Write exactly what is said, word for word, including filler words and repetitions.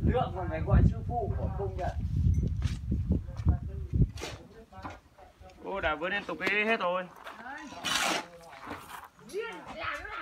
Lượng còn phải gọi sư phụ của công nhận. Ô đã vớt liên tục cái hết rồi. Điên, làm nó